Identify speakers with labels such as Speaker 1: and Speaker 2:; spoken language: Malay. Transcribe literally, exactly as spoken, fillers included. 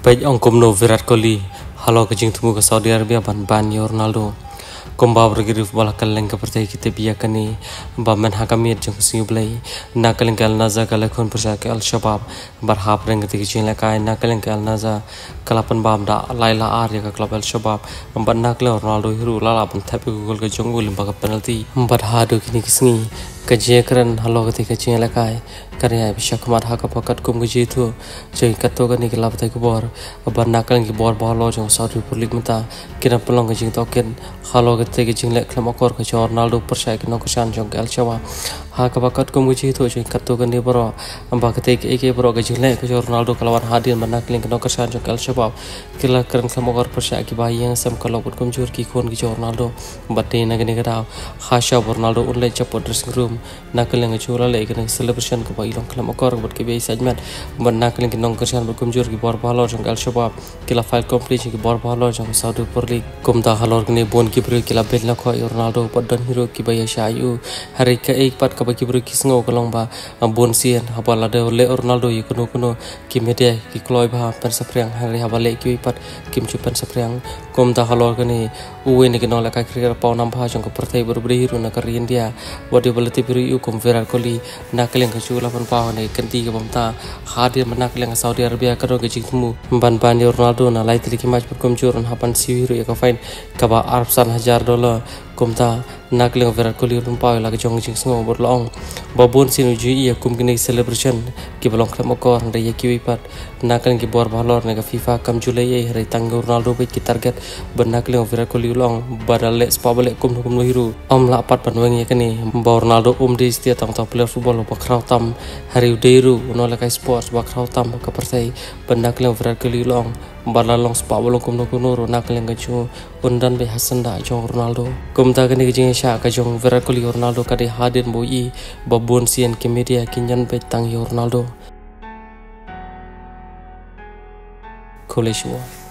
Speaker 1: Baik ongkom no Virat Kohli halo kejing temu ke Saudi Arabia ban ban Ronaldo komba bergirif bola kaleng ke percaya kita biarkan ni bamen hakamir jeng singu belai na kaleng kal naza kalekon percaya ke Al Shabab berhap reng ketika kecing lekai na kaleng kal naza kalapan bam da Laila ar ya ke klub Al Shabab empat nak le Ronaldo hiru lala pun tapi gol ke jong ulim baka penalti empat hadu kini kesengi kerja keren halo ketika kecing lekai karya bisa kemar haka pakat kum kerja itu jadi kato kan ni kelap tai kubor empat nak kaleng kubor balo jong Saudi Pro League mata kira pelong kecing token halo ketika kecing lek kelam akor ke Ronaldo percaya ke nokosan jong Al Shabab haka pakat kum kerja itu jadi kato kan ni bro empat ketika ike bro kecing lek ke Ronaldo kelawan hadir menak kaleng ke nokosan jong Al Shabab kila keren kelam akor percaya ke bayi yang sam kalau pun kum jur ki kon ke Ronaldo empat ni nak ni kata khasya Ronaldo unlek cepot dressing room nak kaleng ke chura lek ke celebration ke bayi long kelam akor buat ke bayi sajmat empat nak kaleng ke nokosan kum jur ki bor balo jong Al Shabab kila file complete ki bor balo jong Saudi Pro League kum ta halor ni bon ki bro kila bel nak Ronaldo padon hero ki bayi shayu hari ke ek pat ka bagi bro ki sngo kalong ba bon sien habala de le Ronaldo yi kuno kuno ki media ki kloi ba pen sapriang hari habale ki pat kim chu pen sapriang kum ta halor ni uwe ni kenol ka kriket pau nam ba jong ko pertai bro bro hero na kari India wadi balati bro yu kum Virat Kohli nak kaleng ke chula pan pau ni kenti ke bamta hadir menak kaleng Saudi Arabia ka ro ke jingmu ban ban Ronaldo na lai tri ki match kum jurun hapan siwiru ya ka fine ka ba arsan hajar dolar kumta nak kaleng Virat Kohli rum pau la ke jong jing sngo bor long babon sinu ju ya kum kini celebration ki balong klam akor nda ya ki pat nak kaleng ki bor balor ne ka FIFA kam julai ye hari tang Ronaldo be ki target ban nak kaleng Virat Kohli long badal le spa bale kum kum hiru om la pat pan weng ye kani ba Ronaldo um di stia tang tang player football ba kraw tam hari deiru no la kai sports ba kraw tam ka persai ban nak kaleng Virat Kohli long balalong spa balong kum no kuno nak kaleng ka chu undan be hasan da jong Ronaldo kum ta kani jing sha ka jong Virat Kohli Ronaldo ka de hadir boi babon sien ke media kinyan be tang Ronaldo Koleshwa